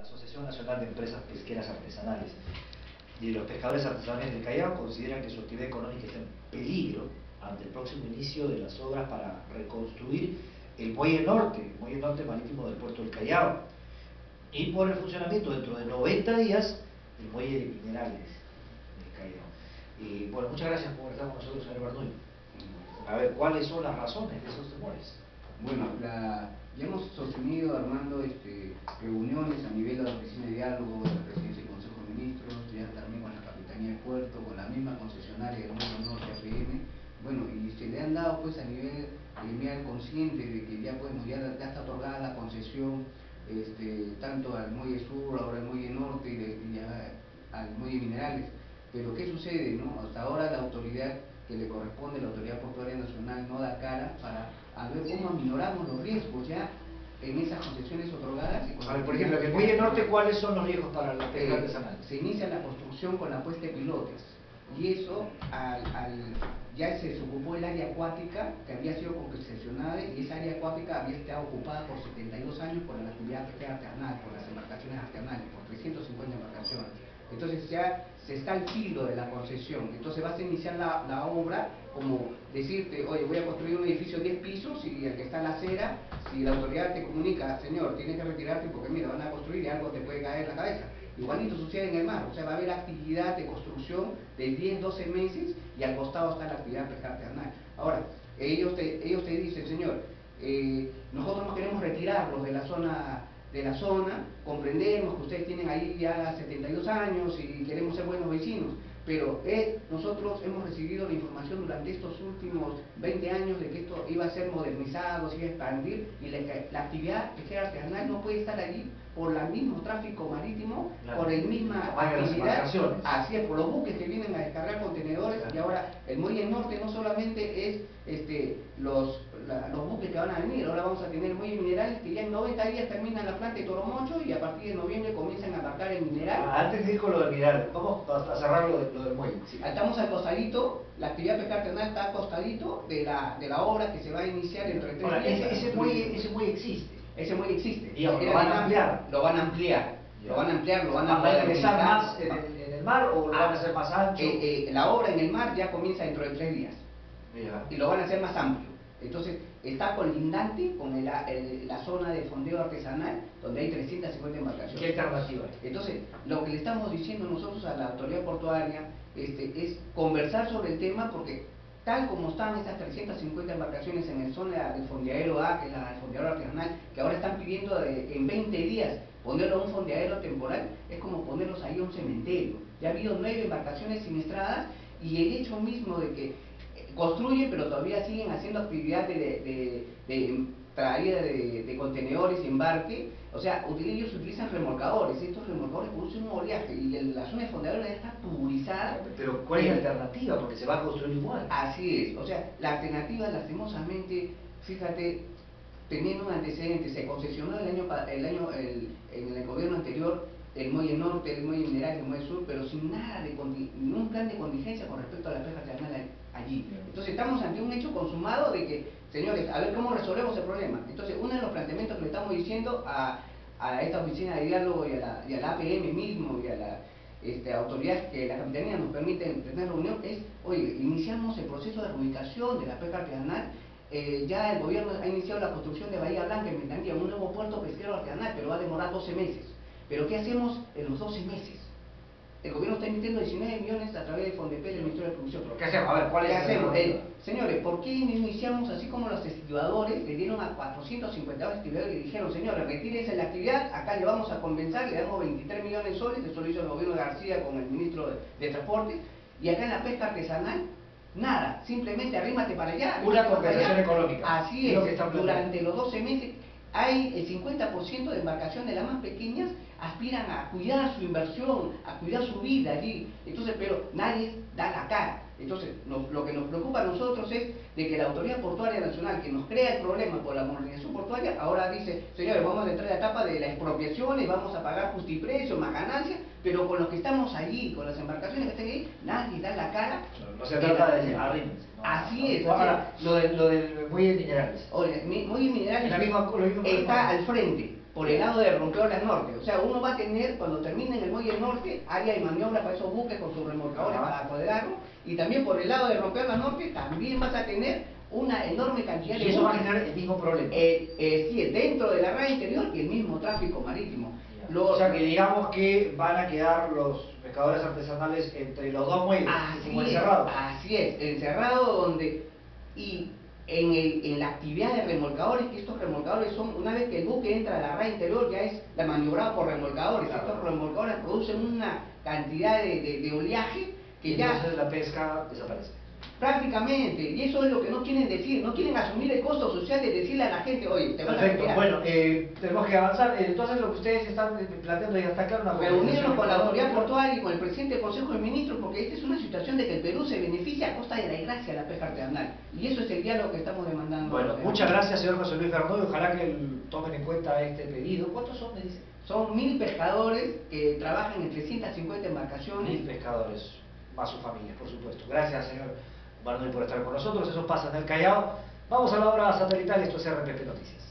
Asociación Nacional de Empresas Pesqueras Artesanales y los pescadores artesanales del Callao consideran que su actividad económica está en peligro ante el próximo inicio de las obras para reconstruir el muelle norte marítimo del puerto del Callao, y por el funcionamiento dentro de 90 días del muelle de minerales del Callao. Y bueno, muchas gracias por estar con nosotros, señor Bernoulli. A ver, ¿cuáles son las razones de esos temores? Bueno, ya hemos sostenido, Armando, reuniones a nivel de la Oficina de Diálogo, de la Presidencia del Consejo de Ministros, ya también con la Capitanía del Puerto, con la misma concesionaria del Muelle Norte, APM. Bueno, y se le han dado pues a nivel gremial consciente de que ya, bueno, ya está otorgada la concesión tanto al Muelle Sur, ahora al Muelle Norte y ya al Muelle Minerales. Pero ¿qué sucede, no? Hasta ahora la autoridad que le corresponde, la Autoridad Portuaria Nacional, no da cara para ver cómo aminoramos los riesgos ya en esas concesiones otorgadas. A ver, por ejemplo, en el Muelle Norte, ¿cuáles son los riesgos para la pesca artesanal? Se inicia la construcción con la puesta de pilotes, y eso ya se ocupó el área acuática que había sido concesionada, y esa área acuática había estado ocupada por 72 años por la actividad pesquera artesanal, por las embarcaciones artesanales, por 350 embarcaciones. Entonces ya se está al filo de la concesión. Entonces vas a iniciar la obra como decirte, oye, voy a construir un edificio de 10 pisos, y el que está en la acera, si la autoridad te comunica, señor, tienes que retirarte porque mira, van a construir y algo te puede caer en la cabeza. Igualito sucede en el mar, o sea, va a haber actividad de construcción de 10, 12 meses, y al costado está la actividad pesquera artesanal. Ahora, ellos te dicen, señor, nosotros no queremos retirarlos de la zona, comprendemos que ustedes tienen ahí ya 72 años y queremos ser buenos vecinos, pero nosotros hemos recibido la información durante estos últimos 20 años de que esto iba a ser modernizado, se iba a expandir, y la actividad pesquera artesanal no puede estar allí por el mismo tráfico marítimo, claro, por el misma actividad, así es, por los buques que vienen a descargar contenedores, claro. Y ahora el Muelle Norte no solamente es los buques que van a venir, ahora vamos a tener Muelle Minerales que ya en 90 días terminan la planta de Toromocho, y a partir de noviembre comienzan a embarcar el mineral. Antes de ir con lo del mineral, vamos a cerrar lo del muelle. Sí, estamos al costadito, la actividad pesquera artesanal está al costadito de la obra que se va a iniciar dentro de 3 días. Ese muelle existe. Ese muelle existe. Digamos, lo van a ampliar. Lo van a ampliar. ¿Va a ingresar más en el mar o lo van a hacer más ancho? La obra en el mar ya comienza dentro de 3 días. Ya. Y lo van a hacer más amplio. Entonces, está colindante con la zona de fondeo artesanal, donde hay 350 embarcaciones. ¿Qué alternativa hay? Entonces, lo que le estamos diciendo nosotros a la autoridad portuaria es conversar sobre el tema, porque tal como están esas 350 embarcaciones en el zona del fondeadero A, que es el fondeadero artesanal, que ahora están pidiendo en 20 días ponerlo a un fondeadero temporal, es como ponerlos ahí a un cementerio. Ya ha habido 9 embarcaciones siniestradas, y el hecho mismo de que construyen, pero todavía siguen haciendo actividad de traída de contenedores y embarque, o sea, ellos utilizan remolcadores. Estos remolcadores producen un oleaje, y la zona de fondeadero ya está pulverizada. Pero ¿cuál es la alternativa? Porque se va a construir igual. Así es, o sea, la alternativa, lastimosamente, fíjate, teniendo un antecedente, se concesionó en el gobierno anterior el Muelle Norte, el Muelle Mineral, el Muelle Sur, pero sin nada un plan de contingencia con respecto a la pesca artesanal allí. Entonces estamos ante un hecho consumado de que, señores, a ver cómo resolvemos el problema. Entonces, uno de los planteamientos que le estamos diciendo a esta oficina de diálogo y a la APM mismo, y a la autoridad que la Capitanía nos permite tener reunión, es, oye, iniciamos el proceso de reubicación de la pesca artesanal. Ya el gobierno ha iniciado la construcción de Bahía Blanca en Menandía, un nuevo puerto pesquero artesanal, pero va a demorar 12 meses. Pero ¿qué hacemos en los 12 meses? El gobierno está emitiendo 19 millones a través de Fondepel, del Ministerio de Producción. ¿Pero qué hacemos? A ver, ¿cuál es el problema? Señores, ¿por qué no iniciamos así como los estibadores le dieron a 450 estibadores y dijeron, señores, retírense la actividad, acá le vamos a compensar, le damos 23 millones de soles, eso lo hizo el gobierno de García con el ministro de Transporte, y acá en la pesca artesanal, nada, simplemente arrímate para allá. Una compensación económica. Así es, durante los 12 meses hay el 50% de embarcaciones, las más pequeñas, aspiran a cuidar su inversión, a cuidar su vida allí. Entonces, pero nadie da la cara. Entonces, lo que nos preocupa a nosotros es de que la Autoridad Portuaria Nacional, que nos crea el problema por la modernización portuaria, ahora dice, señores, vamos a entrar a la etapa de la expropiación y vamos a pagar justiprecio, más ganancias, pero con los que estamos allí, con las embarcaciones que están ahí, nadie da la cara. No se trata de arrímense. Así es. Ahora, lo del muelle de minerales. Oye, muelle minerales está al frente. por el lado de Rompeolas Norte. O sea, uno va a tener, cuando termine en el muelle norte, área de maniobra para esos buques con sus remolcadores para apoderarlo, y también por el lado de Rompeolas Norte también vas a tener una enorme cantidad de buques. Y eso va a buques. generar el mismo problema. Sí, dentro de la red interior y el mismo tráfico marítimo. O sea que digamos que van a quedar los pescadores artesanales entre los dos muelles, como encerrados. Así es, encerrado donde... Y en la actividad de remolcadores, que estos remolcadores son, una vez que el buque entra a la red interior, ya es la maniobrada por remolcadores. Claro. Estos remolcadores producen una cantidad de oleaje que entonces la pesca desaparece. Prácticamente, y eso es lo que no quieren decir, no quieren asumir el costo social de decirle a la gente, oye, te van a retirar. Bueno, tenemos que avanzar. Entonces lo que ustedes están planteando ya está claro. Reunirnos con la autoridad portuaria y con el presidente del Consejo de Ministros, porque esta es una situación de que el Perú se beneficia a costa de la desgracia de la pesca artesanal. Y eso es el diálogo que estamos demandando. Bueno, muchas gracias, señor José Luis Bernoy. Ojalá que tomen en cuenta este pedido. ¿Cuántos son, me dice? Son 1000 pescadores que trabajan en 350 embarcaciones. 1000 pescadores, más sus familias, por supuesto. Gracias, señor Bernoy, por estar con nosotros. Eso pasa en el Callao. Vamos a la hora satelital. Esto es RPP Noticias.